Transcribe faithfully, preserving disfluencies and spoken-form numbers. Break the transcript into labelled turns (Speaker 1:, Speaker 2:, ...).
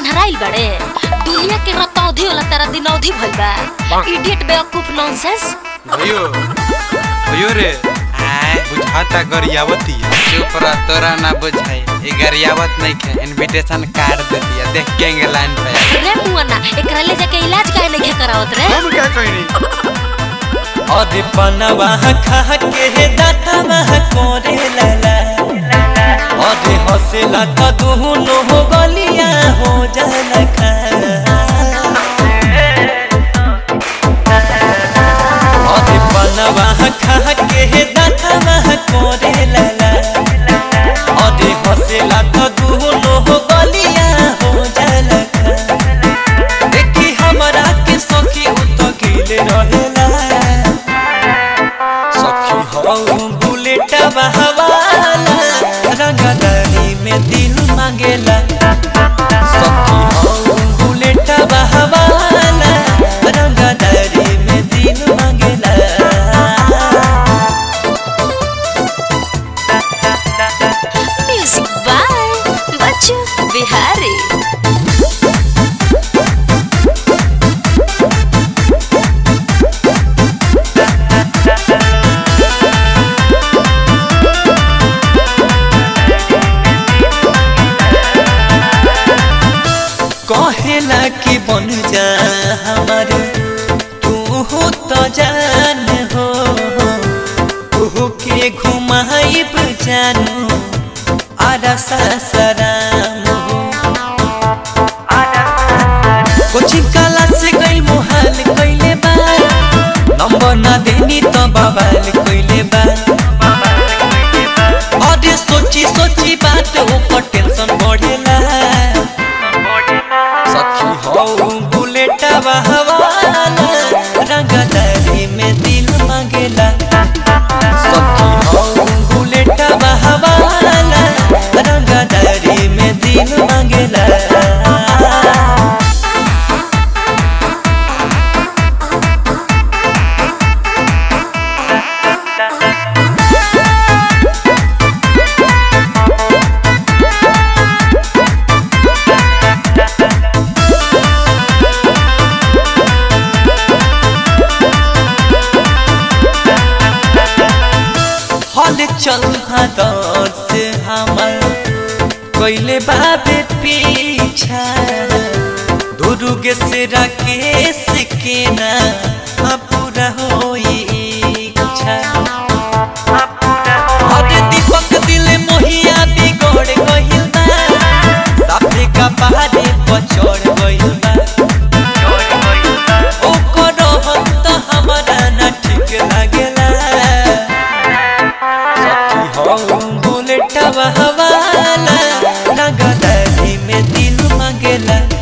Speaker 1: अन्हराइल बड़े दुनिया के रतौधी वाला तेरा दिनौधी भइल बा इडियट बेवकूफ नॉनसेंस।
Speaker 2: भयो भयो रे बुझाता गरियावती
Speaker 3: चुप रह तोरा ना बुझाई ए गरियावत नहीं के इनविटेशन कार्ड दे दिया देख के लाइन पे
Speaker 1: रे मुआना एकरा ले जाके इलाज काहे नहीं करावत रे
Speaker 2: हम क्या कहनी
Speaker 4: अरे पनवा खा के दातवा कोरे लाला अरे हंसला त दोनों हो गलिया हो जाला खा अरे पनवा खा के दातवा कोरे लाला अरे हंसला त दोनों हो गलिया हो जाला खा देखी हमरा के सखी उत गिले रहेला सखी हो बुलेट बहवाला रंगदारी में दिल मांगेला सखी हो बुलेट बहवाला रंगदारी में दिल मांगेला
Speaker 1: म्यूजिक बाय बच्चू बिहारी।
Speaker 4: कहेला कि बन जा हमार तू हो तो जान हो तू के घुमाइब जानू आरा ससराम हो कोचिंग क्लास से गई मोहाल कइले बा नंबर ना देनी तो बवाल कइले बा अरे सोची सोची बात ऊपर टेंशन बढ़ेला सखी हो बुलेट बहवाला रंगदारी में दिल मांगेला सखी हो बुलेट बहवाला रंगदारी में दिल मांगेला चल दौर से हमर कोइले बाबे पीछा दुर्ग से राकेश के ना पूरा होई इच्छा अरे दीपक दिल मोहिया बिगड़ गइल बा साफे का पहाड़े पर चढ़ गइल बा ओकर हम त हमरा ना ठीक लागेला बुलेट बहवाला रंगदारी में दिल मांगेला।